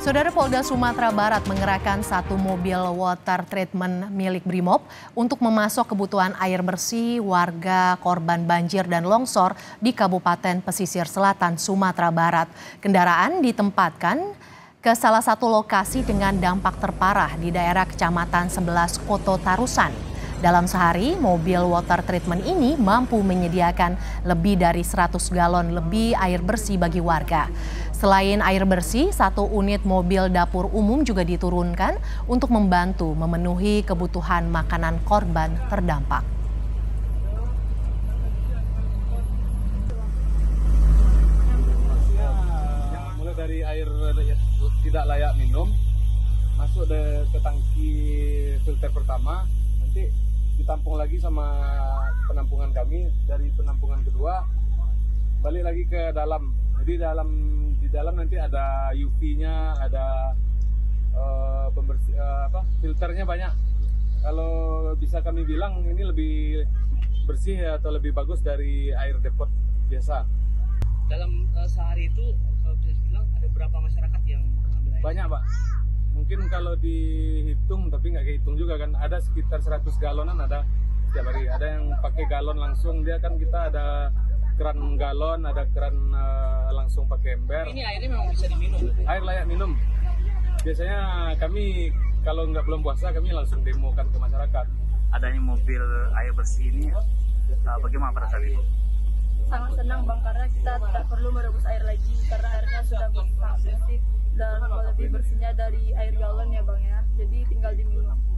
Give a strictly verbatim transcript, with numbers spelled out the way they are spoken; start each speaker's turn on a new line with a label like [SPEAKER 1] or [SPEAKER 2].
[SPEAKER 1] Saudara, Polda Sumatera Barat mengerahkan satu mobil water treatment milik Brimob untuk memasok kebutuhan air bersih warga korban banjir dan longsor di Kabupaten Pesisir Selatan, Sumatera Barat. Kendaraan ditempatkan ke salah satu lokasi dengan dampak terparah di daerah Kecamatan sebelas Koto Tarusan. Dalam sehari, mobil water treatment ini mampu menyediakan lebih dari seratus galon lebih air bersih bagi warga. Selain air bersih, satu unit mobil dapur umum juga diturunkan untuk membantu memenuhi kebutuhan makanan korban terdampak.
[SPEAKER 2] Mulai dari air tidak layak minum, masuk ke tangki filter pertama, nanti ditampung lagi sama penampungan kami, dari penampungan kedua balik lagi ke dalam. Jadi dalam di dalam nanti ada U V-nya, ada uh, pembersih uh, apa filternya banyak. Kalau bisa kami bilang ini lebih bersih atau lebih bagus dari air depot biasa.
[SPEAKER 3] Dalam uh, sehari itu kalau bisa dibilang ada berapa masyarakat yang mengambil air?
[SPEAKER 2] Banyak, Pak. Mungkin kalau dihitung, tapi nggak kehitung juga kan, ada sekitar seratus galonan ada setiap hari. Ada yang pakai galon langsung, dia kan kita ada keran galon, ada keran uh, langsung pakai ember.
[SPEAKER 3] Ini airnya memang bisa diminum?
[SPEAKER 2] Air layak minum. Biasanya kami kalau nggak belum puasa, kami langsung demokan ke masyarakat.
[SPEAKER 4] Adanya mobil air bersih ini, uh, bagaimana pada saat itu?
[SPEAKER 5] Sangat senang, Bang, karena kita tidak perlu merebus air lagi, karena airnya sudah sangat bersih dan lebih bersihnya dari air galon ya, Bang, ya. Jadi tinggal diminum.